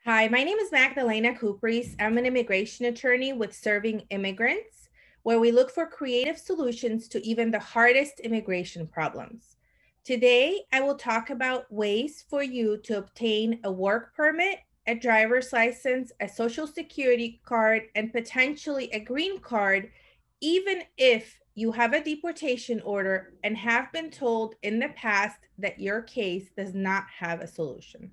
Hi, my name is Magdalena Cupris. I'm an immigration attorney with Serving Immigrants, where we look for creative solutions to even the hardest immigration problems. Today, I will talk about ways for you to obtain a work permit, a driver's license, a social security card, and potentially a green card, even if you have a deportation order and have been told in the past that your case does not have a solution.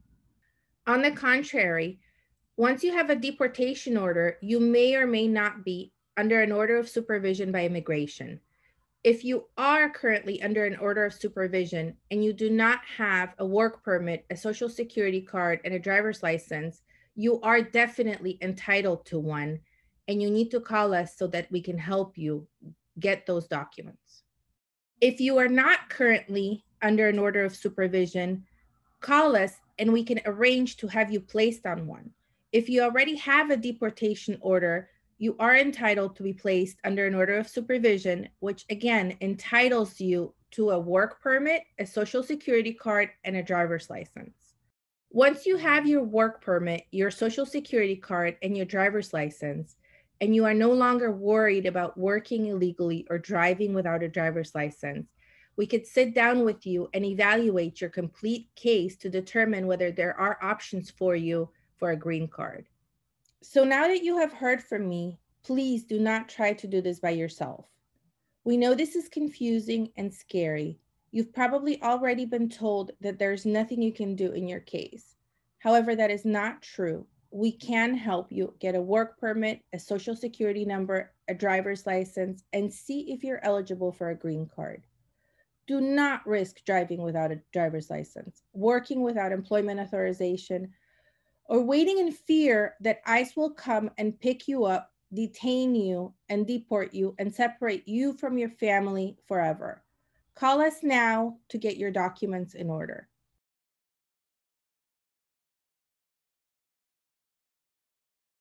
On the contrary, once you have a deportation order, you may or may not be under an order of supervision by immigration. If you are currently under an order of supervision and you do not have a work permit, a social security card, and a driver's license, you are definitely entitled to one, and you need to call us so that we can help you get those documents. If you are not currently under an order of supervision, call us and we can arrange to have you placed on one. If you already have a deportation order, you are entitled to be placed under an order of supervision, which again entitles you to a work permit, a social security card, and a driver's license. Once you have your work permit, your social security card, and your driver's license, and you are no longer worried about working illegally or driving without a driver's license, we could sit down with you and evaluate your complete case to determine whether there are options for you for a green card. So now that you have heard from me, please do not try to do this by yourself. We know this is confusing and scary. You've probably already been told that there's nothing you can do in your case. However, that is not true. We can help you get a work permit, a social security number, a driver's license, and see if you're eligible for a green card. Do not risk driving without a driver's license, working without employment authorization, or waiting in fear that ICE will come and pick you up, detain you, and deport you and separate you from your family forever. Call us now to get your documents in order.